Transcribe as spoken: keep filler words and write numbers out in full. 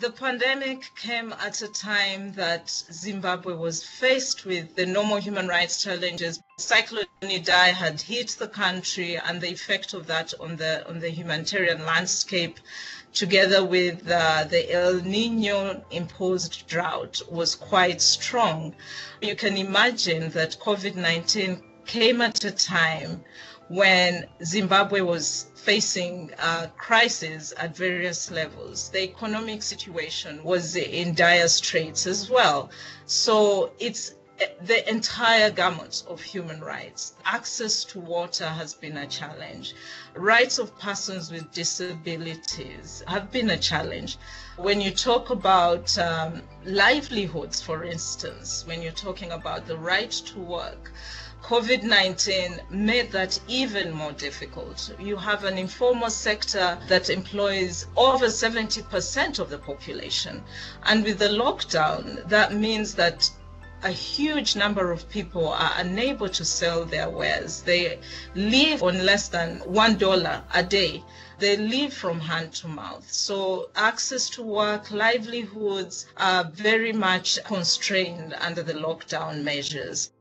The pandemic came at a time that Zimbabwe was faced with the normal human rights challenges. Cyclone Idai had hit the country, and the effect of that on the on the humanitarian landscape, together with uh, the El Nino imposed drought, was quite strong. You can imagine that COVID nineteen came at a time when Zimbabwe was facing a crisis at various levels. The economic situation was in dire straits as well. So it's the entire gamut of human rights. Access to water has been a challenge. Rights of persons with disabilities have been a challenge. When you talk about um, livelihoods, for instance, when you're talking about the right to work, COVID nineteen made that even more difficult. You have an informal sector that employs over seventy percent of the population. And with the lockdown, that means that a huge number of people are unable to sell their wares. They live on less than one dollar a day. They live from hand to mouth. So access to work, livelihoods are very much constrained under the lockdown measures.